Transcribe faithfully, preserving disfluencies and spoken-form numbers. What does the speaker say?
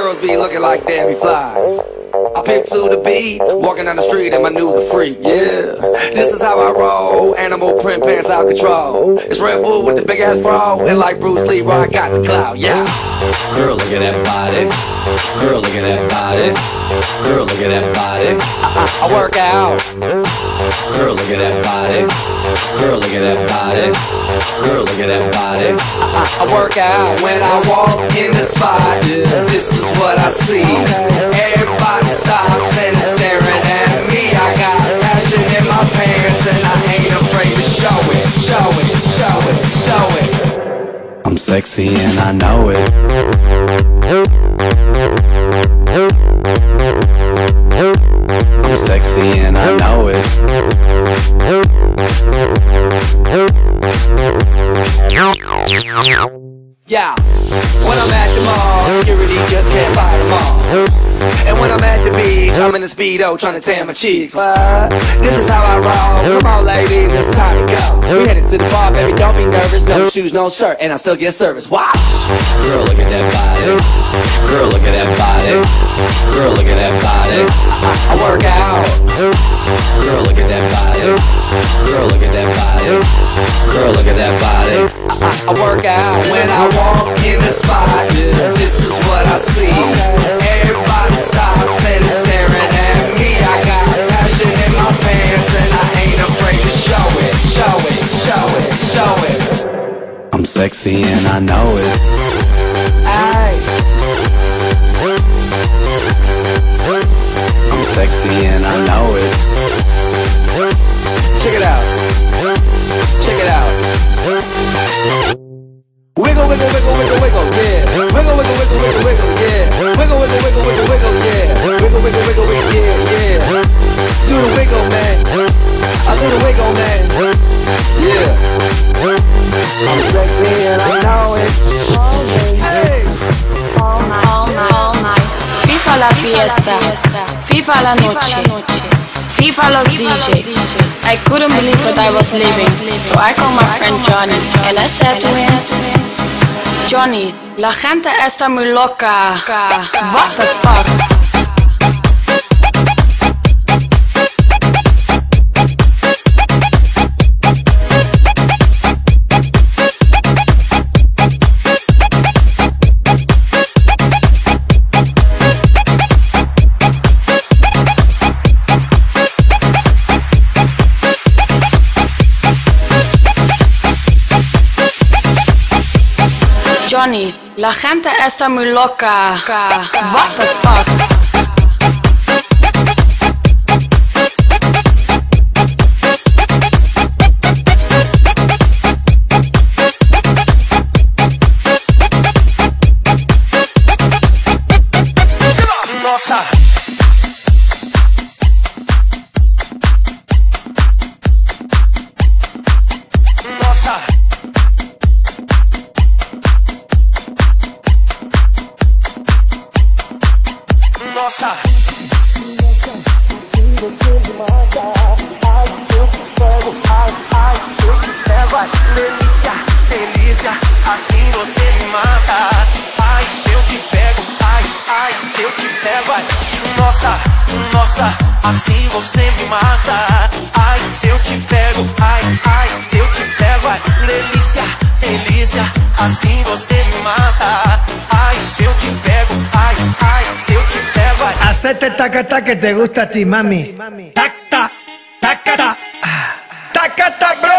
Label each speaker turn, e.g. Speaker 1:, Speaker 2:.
Speaker 1: girls be looking like Debbie Fly. I pick to the beat, walking down the street and my new the freak, yeah. This is how I roll, animal print pants out control. It's Red Bull with the big ass bra, and like Bruce Lee, I got the clout, yeah. Girl, look at that body. Girl, look at that body. Girl, look at that body. I, I, I work out. Girl, look at that body. Girl, look at that body. Girl, look at that body. I, I, I work out when I walk in the spot. This is what I see. Everybody stops and is staring at me. I got passion in my pants and I ain't afraid to show it. Show it, show it, show it. I'm sexy and I know it. I'm sexy and I know it. Yeah, when I'm at the mall, security just can't fight them all. And when I'm at the beach, I'm in a Speedo trying to tan my cheeks. What? This is how I roll. Come on ladies, it's time to go. We headed to the bar, baby, don't be nervous. No shoes, no shirt, and I still get service. Watch. Girl, look at that body. Girl, look at that body. Girl, look at that body. I, I work out. Girl, look at that body. Girl, look at that body. Girl, look at that body. I, I work out when I walk in the spot. This is what I see. Everybody stops and is staring at me. I got passion in my pants and I ain't afraid to show it. Show it, show it, show it. I'm sexy and I know it. Aye. I'm sexy and I know it. Check it out. Check it out. Wiggle, wiggle, wiggle, wiggle, wiggle, yeah. Wiggle, wiggle, wiggle, wiggle, wiggle, yeah. Wiggle, wiggle, wiggle, wiggle, wiggle, yeah. Wiggle, wiggle, wiggle, wiggle, yeah, yeah. Do the wiggle, man. I do the wiggle, man. Yeah. I'm sexy and I know it. Hey.
Speaker 2: All night, all night, all night. FIFA la fiesta, FIFA la noche, FIFA los D J. I couldn't believe what I was living, so I called my friend Johnny and I said to him, Johnny, la gente está muy loca. What the fuck? Johnny, la gente está muy loca. What the fuck?
Speaker 3: Nossa. Nossa. Nossa. Ai, eu te pego, ai, ai, eu te pego, ai, delícia, delícia, assim você me mata. Ai, eu te pego, ai, ai, se eu te pego, ai, nossa, nossa, assim você me mata. Ai, se eu te pego, ai, ai, se eu te pego, ai, delícia, delícia, assim você me mata. Ai, se eu te pego, ai, ai, se eu te pego, ai.
Speaker 4: Hacete tacata que te gusta a ti, mami. Tacta, tacata, tacata, bro.